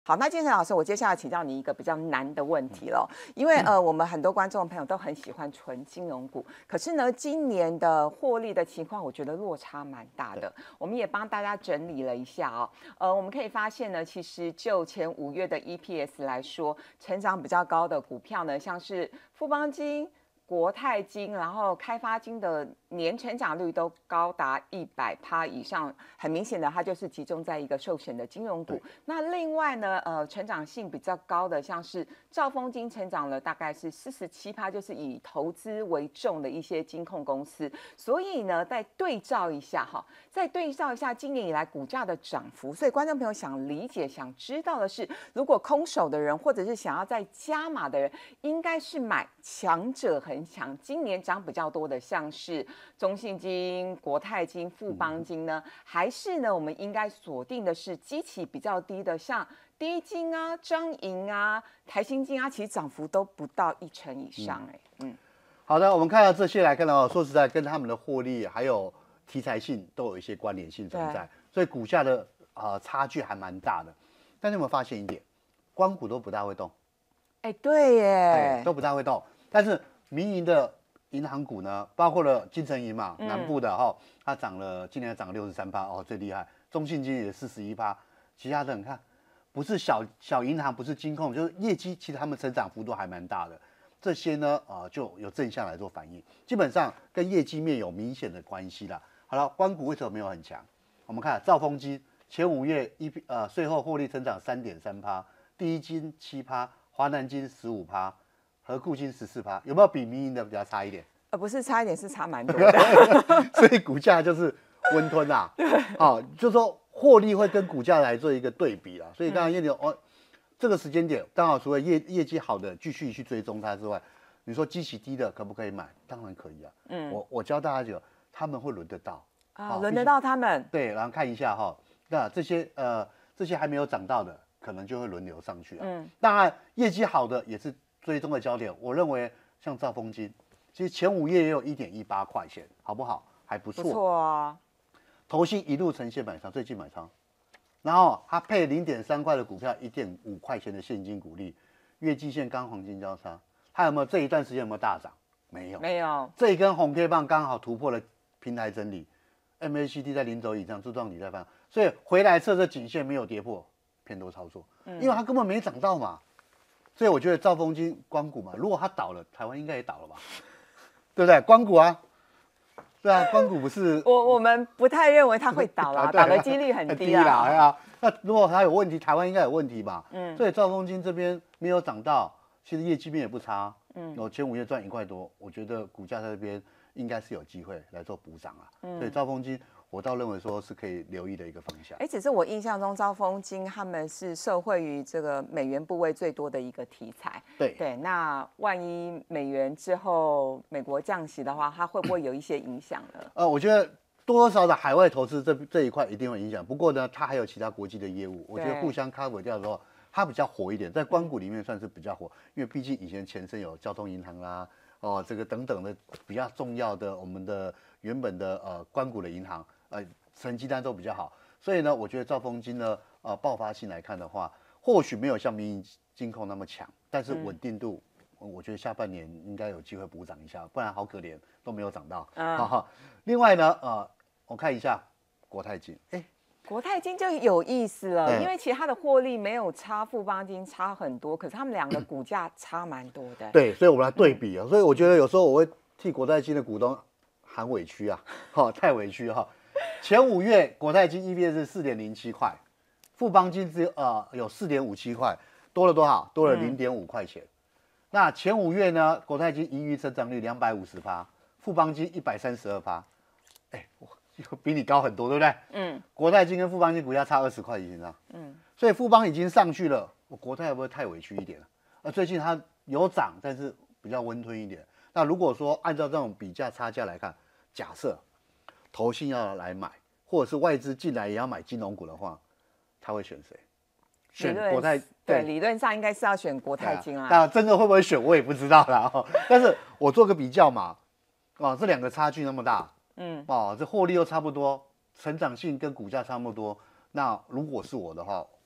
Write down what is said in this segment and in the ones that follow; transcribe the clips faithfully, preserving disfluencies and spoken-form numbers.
好，那建成老师，我接下来请教你一个比较难的问题了，因为呃，我们很多观众朋友都很喜欢纯金融股，可是呢，今年的获利的情况，我觉得落差蛮大的。我们也帮大家整理了一下哦，呃，我们可以发现呢，其实就前五月的 E P S 来说，成长比较高的股票呢，像是富邦金、国泰金，然后开发金的年成长率都高达一百趴以上，很明显的，它就是集中在一个寿险的金融股。那另外呢，呃，成长性比较高的，像是兆丰金成长了大概是四十七趴，就是以投资为重的一些金控公司。所以呢，再对照一下哈，再对照一下今年以来股价的涨幅。所以观众朋友想理解、想知道的是，如果空手的人或者是想要再加码的人，应该是买强者恒强，今年涨比较多的，像是中信金、国泰金、富邦金呢，还是呢，我们应该锁定的是基期比较低的，像第一金啊、彰银啊、台新金啊，其实涨幅都不到一成以上、欸，哎，嗯。 好的，我们看到这些来看的话，说实在，跟他们的获利还有题材性都有一些关联性存在，所以股价的呃差距还蛮大的。但是有没有发现一点，光谷都不大会动？ 哎、欸，对耶、 欸，都不大会动。但是民营的银行股呢，包括了金城银嘛，嗯、南部的哈、哦，它涨了，今年涨了六十三趴哦，最厉害。中信金也四十一趴，其他的你看，不是小小银行，不是金控，就是业绩，其实他们成长幅度还蛮大的。这些呢，啊、呃，就有正向来做反应，基本上跟业绩面有明显的关系啦。好了，官股为什么没有很强？我们看兆丰金前五月一呃税后获利增长三点三趴，第一金七趴，华南金十五趴，和库金十四趴，有没有比民营的比较差一点？ 呃，不是差一点，是差蛮多的。 所以股价就是温吞啦，啊，就是说获利会跟股价来做一个对比啦。所以刚刚叶刘哦。这个时间点刚好，除了业业绩好的继续去追踪它之外，你说基期低的可不可以买？当然可以啊。嗯，我我教大家就他们会轮得到啊，轮得到他们。 对，然后看一下哈，那这些呃这些还没有涨到的，可能就会轮流上去啊。嗯，当然业绩好的也是追踪的焦点。我认为像兆丰金，其实前五月也有一点一八块钱，好不好？还不错。 不错啊。 投信一路呈现买仓，最近买仓。然后它配零点三块的股票，一点五块钱的现金股利，月季线刚黄金交叉，它有没有这一段时间有没有大涨？没有， 没有。 这一根红 K 棒刚好突破了平台整理 ，M A C D 在零轴以上，柱状体在放，所以回来测这颈线没有跌破，偏多操作，因为它根本没涨到嘛。所以我觉得兆丰金光谷嘛，如果它倒了，台湾应该也倒了吧，对不对？光谷啊。对啊，光谷不是我我们不太认为它会倒啦，倒的几率很低啦。 哎呀，那如果它有问题，台湾应该有问题吧？嗯，所以兆丰金这边没有涨到，其实业绩面也不差。嗯，我前五月赚一块多，我觉得股价在这边应该是有机会来做补涨啊。嗯，所以兆丰金我倒认为说是可以留意的一个方向。 哎，只是我印象中兆丰金他们是受惠于这个美元部位最多的一个题材。 对对，那万一美元之后美国降息的话，它会不会有一些影响呢？ 呃，我觉得多多少少海外投资这这一块一定会影响。不过呢，它还有其他国际的业务，我觉得互相 cover 掉的时候，它比较活一点，在光谷里面算是比较活，因为毕竟以前前身有交通银行啦，哦，这个等等的比较重要的我们的原本的呃光谷的银行，呃，成绩单都比较好，所以呢，我觉得兆丰金呢，呃，爆发性来看的话，或许没有像民营金控那么强，但是稳定度。嗯，我觉得下半年应该有机会补涨一下，不然好可怜都没有涨到。嗯，好好。另外呢，呃，我看一下国泰金，哎， 国泰金就有意思了，因为其实它的获利没有差富邦金差很多，可是他们两个股价差蛮多的。 对，所以我们来对比啊，所以我觉得有时候我会替国泰金的股东喊委屈啊，哈，太委屈哈。前五月国泰金 E P S 是四点零七块，富邦金只有呃有四点五七块，多了多少？多了零点五块钱。嗯，那前五月呢，国泰金盈余成长率两百五十趴，富邦金一百三十二趴，哎，比你高很多，对不对？嗯，国泰金跟富邦金股价差二十块以上，嗯，所以富邦已经上去了，我国泰会不会太委屈一点了？呃，最近它有涨，但是比较温吞一点。那如果说按照这种比价差价来看，假设投信要来买，或者是外资进来也要买金融股的话，他会选谁？选国泰。 对，理论上应该是要选国泰金啦。 那真的会不会选，我也不知道啦。哦，但是我做个比较嘛，哦，这两个差距那么大，嗯，哦，这获利又差不多，成长性跟股价差不多。那如果是我的话，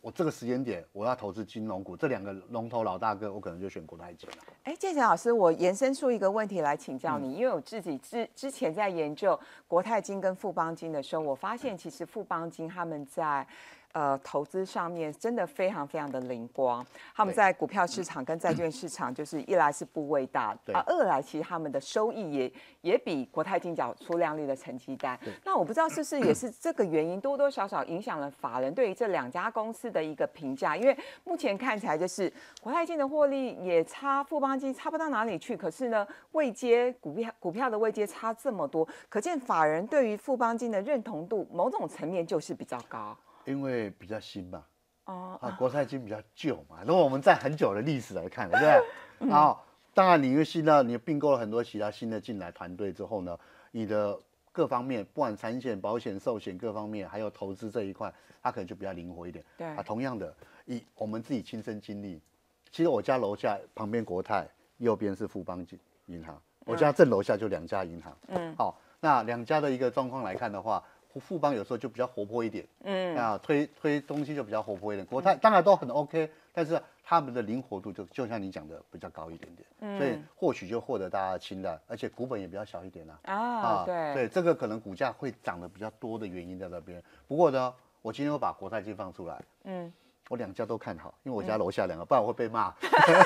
我这个时间点我要投资金融股，这两个龙头老大哥，我可能就选国泰金了。 哎，建成老师，我延伸出一个问题来请教你，嗯、因为我自己之之前在研究国泰金跟富邦金的时候，我发现其实富邦金他们在呃投资上面真的非常非常的灵光，他们在股票市场跟债券市场，就是一来是部位大，啊，二来其实他们的收益也也比国泰金缴出亮丽的成绩单。那我不知道是不是也是这个原因，多多少少影响了法人对于这两家公司的一个评价，因为目前看起来就是国泰金的获利也差富邦金差不到哪里去，可是呢，位阶股票股票的位阶差这么多，可见法人对于富邦金的认同度，某种层面就是比较高。 因为比较新嘛， 哦， 啊，国泰金比较旧嘛。如果我们在很久的历史来看，对不对？嗯、然后，当然你因为新的，你并购了很多其他新的进来团队之后呢，你的各方面，不管产险、保险、寿险各方面，还有投资这一块，它可能就比较灵活一点。 对啊，同样的，以我们自己亲身经历，其实我家楼下旁边国泰，右边是富邦金银行，我家正楼下就两家银行。嗯，好，那两家的一个状况来看的话。富邦有时候就比较活泼一点，嗯啊，推推东西就比较活泼一点。国泰当然都很 OK， 但是他们的灵活度就就像你讲的比较高一点点，嗯、所以或许就获得大家的青睐，而且股本也比较小一点啦。 啊，啊对， 对，这个可能股价会涨得比较多的原因在那边。不过呢，我今天又把国泰金放出来，嗯，我两家都看好，因为我家楼下两个，不然我会被骂。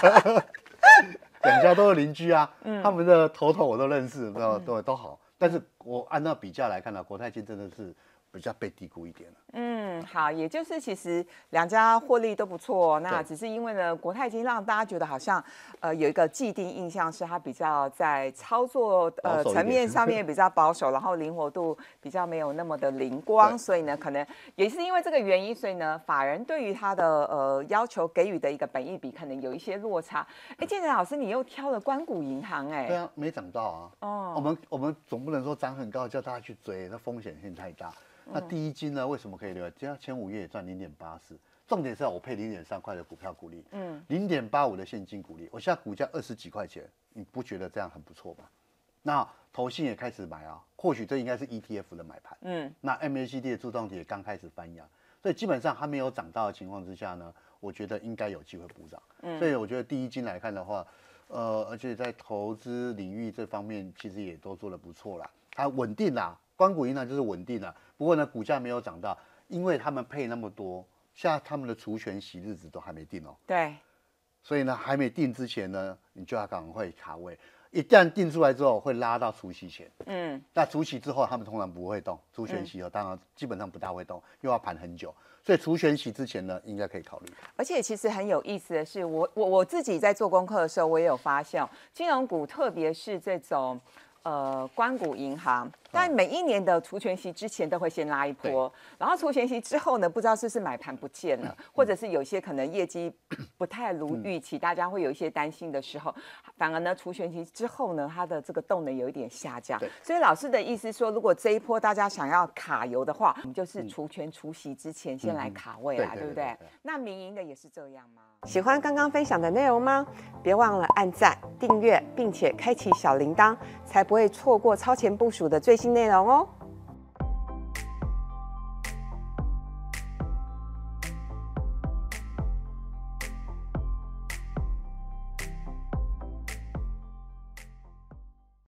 两家都是邻居啊，嗯、他们的头头我都认识，都都都好。但是我按照比价来看呢，国泰金真的是比较被低估一点了。 嗯，好，也就是其实两家获利都不错，那只是因为呢，国泰金让大家觉得好像呃有一个既定印象是它比较在操作呃层面上面比较保守，然后灵活度比较没有那么的灵光，所以呢，可能也是因为这个原因，所以呢，法人对于它的呃要求给予的一个本益比可能有一些落差。哎，建成老师，你又挑了官股银行哎、欸？ 对啊，没涨到啊。哦，我们我们总不能说涨很高叫大家去追，那风险性太大。那第一金呢？为什么可以留？只要前五月也赚零点八四，重点是要我配零点三块的股票股利，嗯，零点八五的现金股利。我现在股价二十几块钱，你不觉得这样很不错吗？那投信也开始买啊，或许这应该是 E T F 的买盘，嗯，那 M A C D 的柱状体也刚开始翻扬，所以基本上它没有涨到的情况之下呢，我觉得应该有机会补涨。嗯，所以我觉得第一金来看的话，呃，而且在投资领域这方面其实也都做得不错啦，它稳定啦。官股银行就是稳定了，不过呢，股价没有涨到，因为他们配那么多，现在他们的除权息日子都还没定哦。 对， 所以呢，还没定之前呢，你就要赶快卡位。一旦定出来之后，会拉到除息前。嗯，那除息之后，他们通常不会动，除权息后当然基本上不大会动，又要盘很久。所以除权息之前呢，应该可以考虑。 而且其实很有意思的是，我我我自己在做功课的时候，我也有发现，金融股特别是这种。呃，官股银行，但每一年的除权息之前都会先拉一波，然后除权息之后呢，不知道是不是买盘不见了，或者是有些可能业绩不太如预期，大家会有一些担心的时候，反而呢，除权息之后呢，它的这个动能有一点下降。所以老师的意思说，如果这一波大家想要卡油的话，我们就是除权除息之前先来卡位啦，对不对？那民营的也是这样吗？喜欢刚刚分享的内容吗？别忘了按赞、订阅，并且开启小铃铛，才不会错过超前部署的最新内容哦。